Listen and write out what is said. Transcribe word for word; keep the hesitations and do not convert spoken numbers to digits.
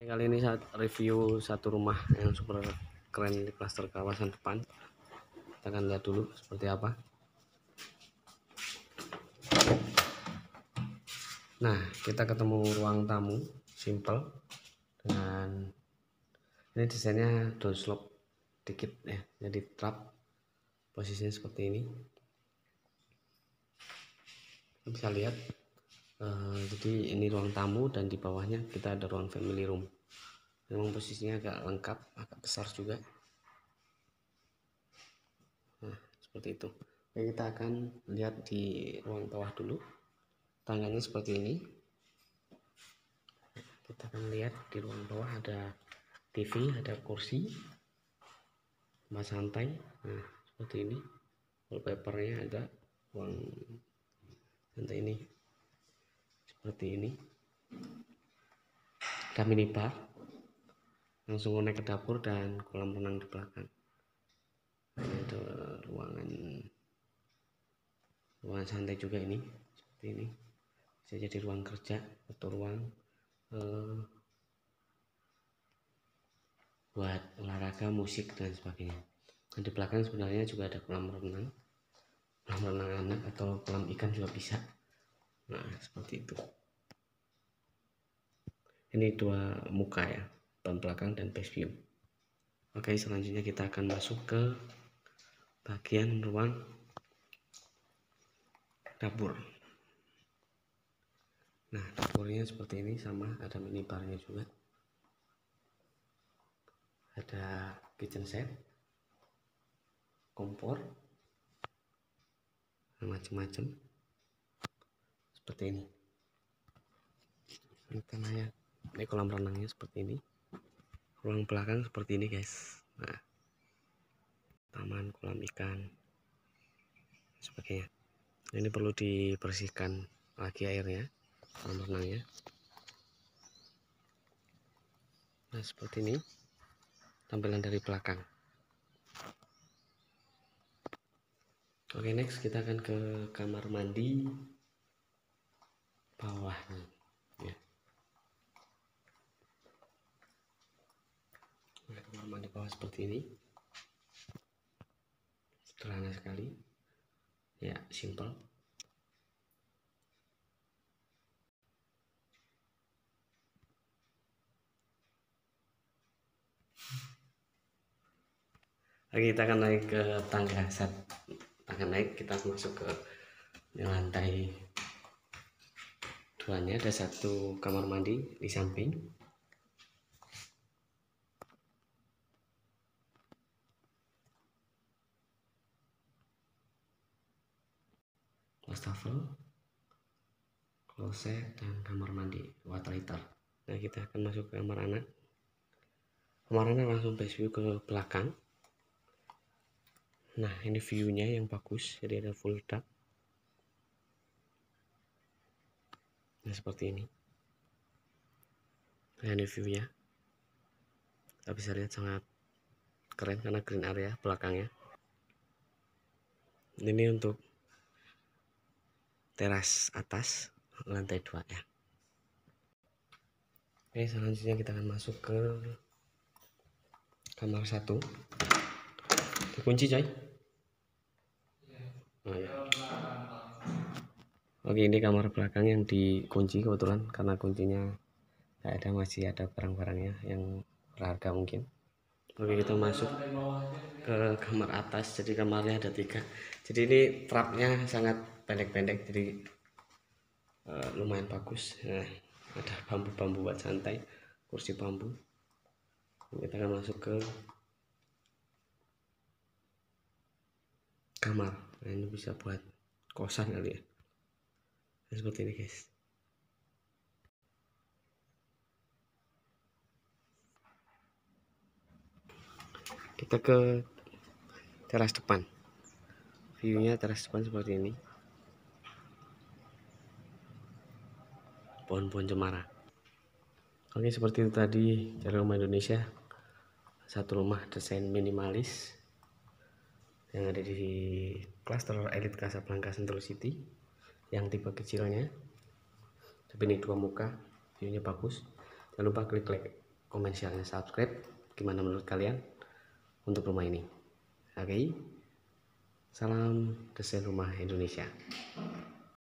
Kali ini saat review satu rumah yang super keren di klaster kawasan depan. Kita akan lihat dulu seperti apa. Nah, kita ketemu ruang tamu simple dengan ini desainnya downslope dikit ya, jadi trap posisinya seperti ini. Kita bisa lihat uh, jadi ini ruang tamu dan di bawahnya kita ada ruang family room. Memang posisinya agak lengkap, agak besar juga. Nah, seperti itu. Oke, kita akan lihat di ruang bawah dulu. Tangganya seperti ini. Kita akan lihat di ruang bawah ada T V, ada kursi, tempat santai. Nah, seperti ini. Wallpapernya ada ruang santai ini. Seperti ini. Ada minibar. Langsung naik ke dapur dan kolam renang di belakang. Ini ada ruangan ruangan santai juga ini, seperti ini. Bisa jadi ruang kerja atau ruang eh, buat olahraga, musik dan sebagainya. Dan di belakang sebenarnya juga ada kolam renang, kolam renang anak atau kolam ikan juga bisa. Nah, seperti itu. Ini dua muka ya, depan belakang dan base view. Oke, selanjutnya kita akan masuk ke bagian ruang dapur. Nah, dapurnya seperti ini, sama ada minibarnya juga. Ada kitchen set, kompor, macam-macam seperti ini. Ini kolam renangnya seperti ini. Ruang belakang seperti ini, guys. Nah, taman, kolam ikan, sebagainya. Ini perlu dibersihkan lagi airnya, kolam renangnya. Nah, seperti ini tampilan dari belakang. Oke, next kita akan ke kamar mandi bawah nih. Ya. Nah, kamar mandi bawah seperti ini. Sederhana sekali. Ya, simple. Oke, kita akan naik ke tangga. Saat tangga naik, kita masuk ke lantai duanya. Ada satu kamar mandi di samping. Wastafel, kloset, dan kamar mandi water heater. Nah, kita akan masuk ke kamar anak. Kamar anak langsung base view ke belakang. Nah, ini view-nya yang bagus, jadi ada full dark. Nah, seperti ini. Nah, ini view-nya. Kita bisa lihat sangat keren karena green area belakangnya. Ini untuk teras atas lantai dua ya. Oke, selanjutnya kita akan masuk ke kamar satu. Dikunci, coy. Oh, ya. Oke, ini kamar belakang yang dikunci kebetulan karena kuncinya nggak ada, masih ada barang-barangnya yang berharga mungkin. Oke, kita masuk ke kamar atas. Jadi kamarnya ada tiga. Jadi ini trapnya sangat pendek-pendek, jadi uh, lumayan bagus. Nah, ada bambu-bambu buat santai, kursi bambu. Kita akan masuk ke kamar. Nah, ini bisa buat kosan kali ya. Nah, seperti ini, guys. Kita ke teras depan. View-nya teras depan seperti ini. Pohon-pohon cemara. Oke, seperti itu tadi dari rumah Indonesia. Satu rumah desain minimalis yang ada di klaster Elite Casablanca Central City, yang tipe kecilnya. Tapi ini dua muka, view-nya bagus. Jangan lupa klik like, komen, share, dan subscribe. Gimana menurut kalian untuk rumah ini? Oke, salam desain rumah Indonesia.